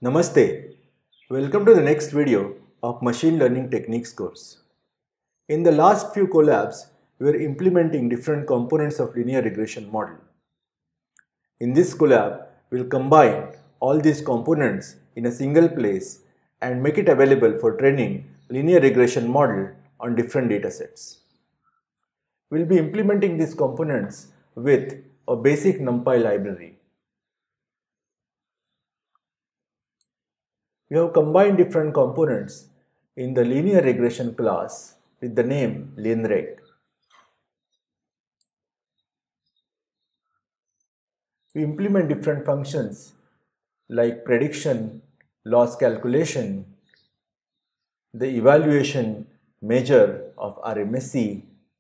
Namaste. Welcome to the next video of Machine Learning Techniques course. In the last few collabs, we were implementing different components of linear regression model. In this collab, we will combine all these components in a single place and make it available for training linear regression model on different datasets. We will be implementing these components with a basic NumPy library. We have combined different components in the linear regression class with the name linreg. We implement different functions like prediction, loss calculation, the evaluation measure of RMSE,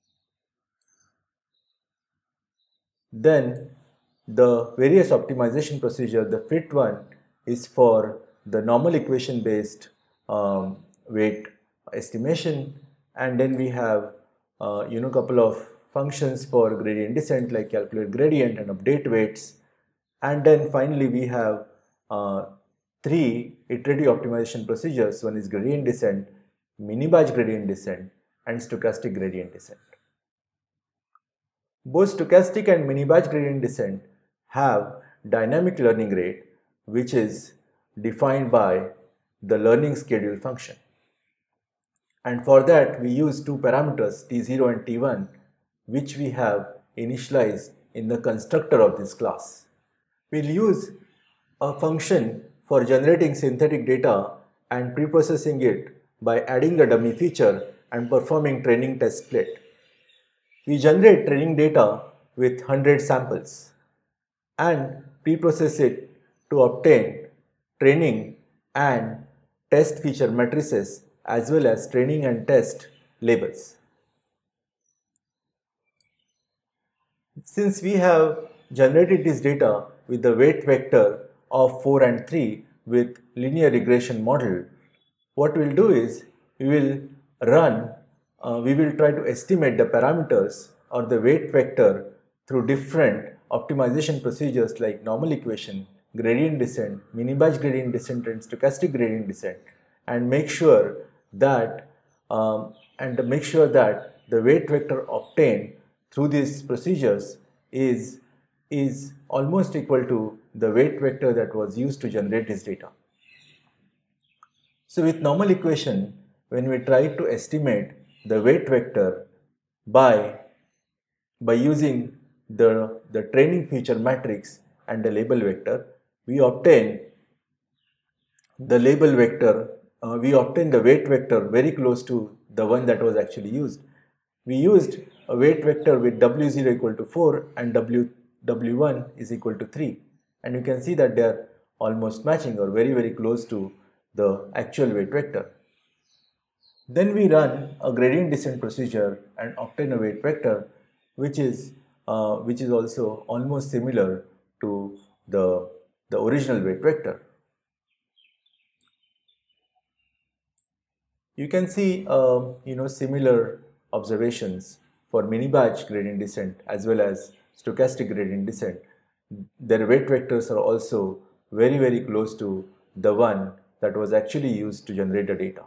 then the various optimization procedure. The fit one is for the normal equation based weight estimation, and then we have couple of functions for gradient descent like calculate gradient and update weights, and then finally we have three iterative optimization procedures. One is gradient descent, mini-batch gradient descent, and stochastic gradient descent. Both stochastic and mini-batch gradient descent have dynamic learning rate, which is defined by the learning schedule function. And for that we use two parameters t0 and t1, which we have initialized in the constructor of this class. We'll use a function for generating synthetic data and preprocessing it by adding the dummy feature and performing training test split. We generate training data with 100 samples and preprocess it to obtain training and test feature matrices as well as training and test labels. Since we have generated this data with the weight vector of 4 and 3 with linear regression model, what we will do is we will try to estimate the parameters or the weight vector through different optimization procedures like normal equation, gradient descent, mini-batch gradient descent, and stochastic gradient descent, and make sure that the weight vector obtained through these procedures is almost equal to the weight vector that was used to generate this data. So with normal equation, when we try to estimate the weight vector by using the training feature matrix and the label vector, we obtain the label vector, we obtain the weight vector very close to the one that was actually used. We used a weight vector with W0 equal to 4 and W1 is equal to 3, and you can see that they are almost matching or very close to the actual weight vector. Then we run a gradient descent procedure and obtain a weight vector which is also almost similar to the original weight vector. You can see similar observations for mini-batch gradient descent as well as stochastic gradient descent. Their weight vectors are also very close to the one that was actually used to generate the data.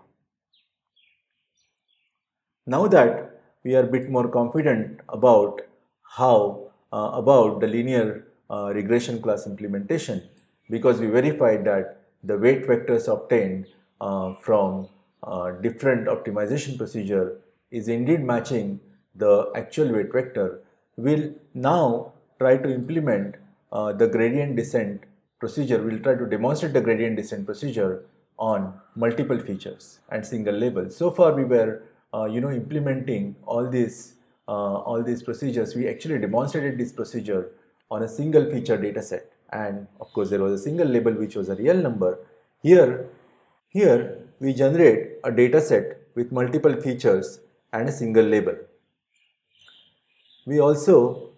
Now that we are a bit more confident about about the linear regression class implementation, because we verified that the weight vectors obtained from different optimization procedure is indeed matching the actual weight vector, we'll now try to implement the gradient descent procedure. We'll try to demonstrate the gradient descent procedure on multiple features and single labels. So far we were implementing all these procedures. We actually demonstrated this procedure on a single feature data set, and of course there was a single label which was a real number. Here we generate a data set with multiple features and a single label. We also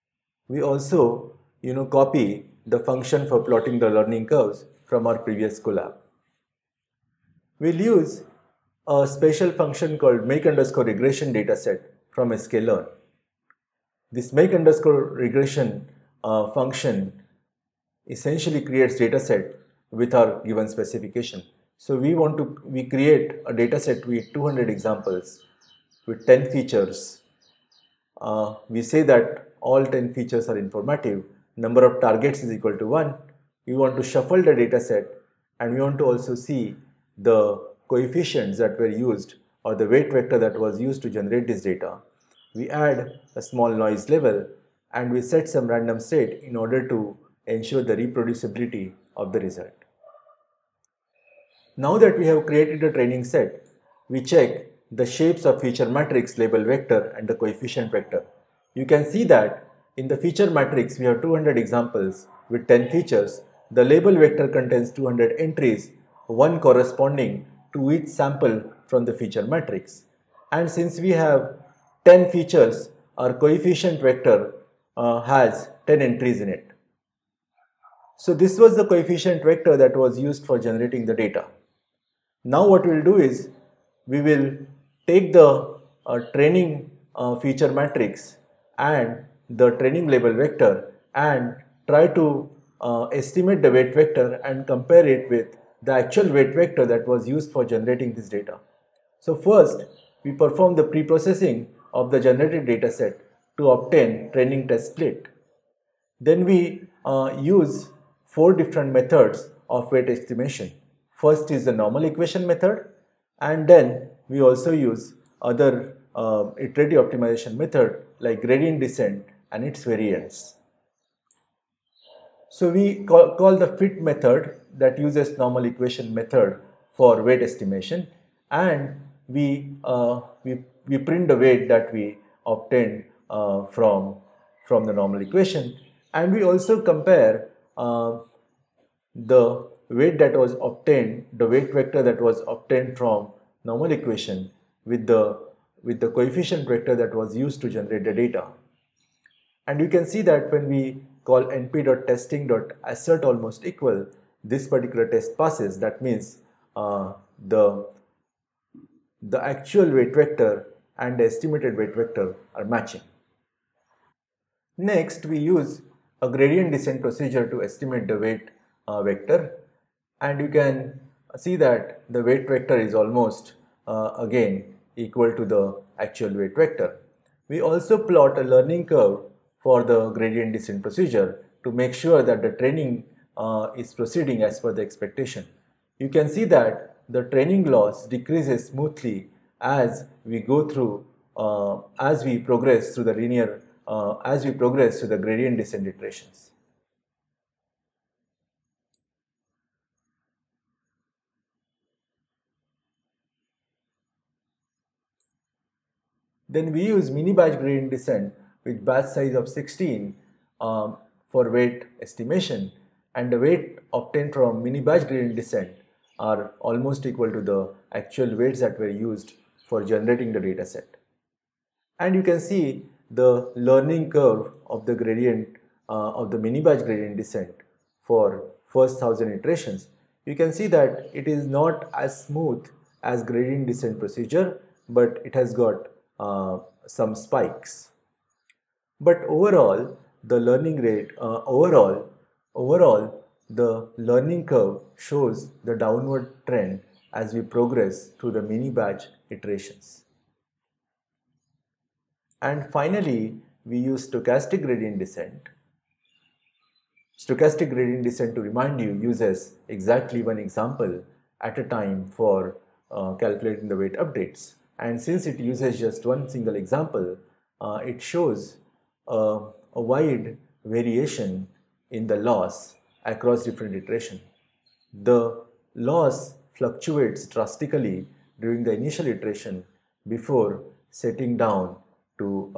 copy the function for plotting the learning curves from our previous collab. We'll use a special function called make_regression dataset from sklearn. This make_regression function essentially creates dataset with our given specification. So we create a data set with 200 examples with 10 features. We say that all 10 features are informative, number of targets is equal to 1. We want to shuffle the data set, and we want to also see the coefficients that were used or the weight vector that was used to generate this data. We add a small noise level and we set some random state in order to ensure the reproducibility of the result. Now that we have created a training set, we check the shapes of feature matrix label vector and the coefficient vector. You can see that in the feature matrix we have 200 examples with 10 features. The label vector contains 200 entries, one corresponding to each sample from the feature matrix. And since we have 10 features, our coefficient vector has 10 entries in it. So this was the coefficient vector that was used for generating the data. Now what we will do is we will take the training feature matrix and the training label vector and try to estimate the weight vector and compare it with the actual weight vector that was used for generating this data. So first we perform the pre-processing of the generated data set to obtain training test split. Then we use 4 different methods of weight estimation. First is the normal equation method, and then we also use other iterative optimization method like gradient descent and its variants. So we call the fit method that uses normal equation method for weight estimation, and we print the weight that we obtained from the normal equation, and we also compare the weight that was obtained, the weight vector that was obtained from normal equation with the coefficient vector that was used to generate the data. And you can see that when we call np.testing.assert almost equal, this particular test passes. That means the actual weight vector and the estimated weight vector are matching. Next, we use a gradient descent procedure to estimate the weight vector, and you can see that the weight vector is almost again equal to the actual weight vector. We also plot a learning curve for the gradient descent procedure to make sure that the training is proceeding as per the expectation. You can see that the training loss decreases smoothly as we go through, as we progress through the linear, as we progress through the gradient descent iterations. Then we use mini batch gradient descent with batch size of 16 for weight estimation, and the weight obtained from mini batch gradient descent are almost equal to the actual weights that were used for generating the data set. And you can see the learning curve of the gradient of the mini batch gradient descent for first 1000 iterations. You can see that it is not as smooth as gradient descent procedure, but it has got some spikes. But overall, the learning rate, overall, the learning curve shows the downward trend as we progress through the mini batch iterations. And finally, we use stochastic gradient descent. Stochastic gradient descent, to remind you, uses exactly one example at a time for calculating the weight updates. And since it uses just one single example, it shows a wide variation in the loss across different iterations. The loss fluctuates drastically during the initial iteration before setting down to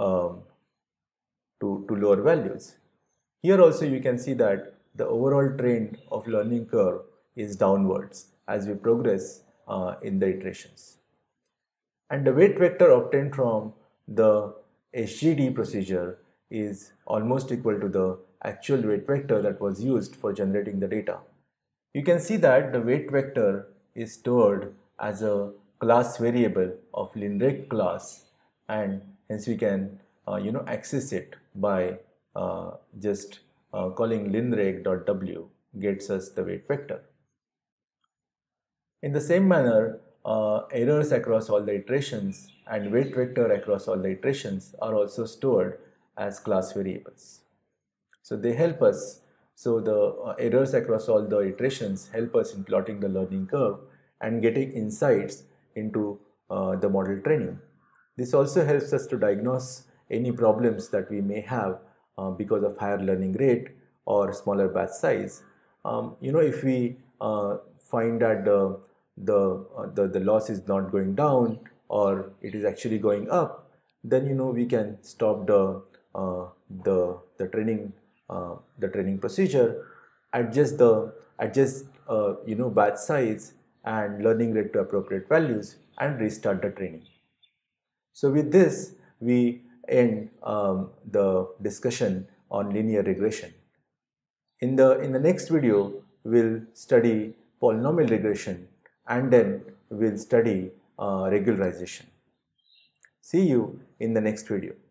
lower values. Here also you can see that the overall trend of learning curve is downwards as we progress in the iterations. And the weight vector obtained from the SGD procedure is almost equal to the actual weight vector that was used for generating the data. You can see that the weight vector is stored as a class variable of linreg class, and hence we can access it by just calling linreg.w gets us the weight vector. In the same manner, errors across all the iterations and weight vector across all the iterations are also stored as class variables. So they help us. So the errors across all the iterations help us in plotting the learning curve and getting insights into the model training. This also helps us to diagnose any problems that we may have because of higher learning rate or smaller batch size. If we find that the loss is not going down or it is actually going up, then we can stop the training procedure, adjust batch size and learning rate to appropriate values and restart the training. So with this, we end the discussion on linear regression. In the next video, we'll study polynomial regression and then we'll study regularization. See you in the next video.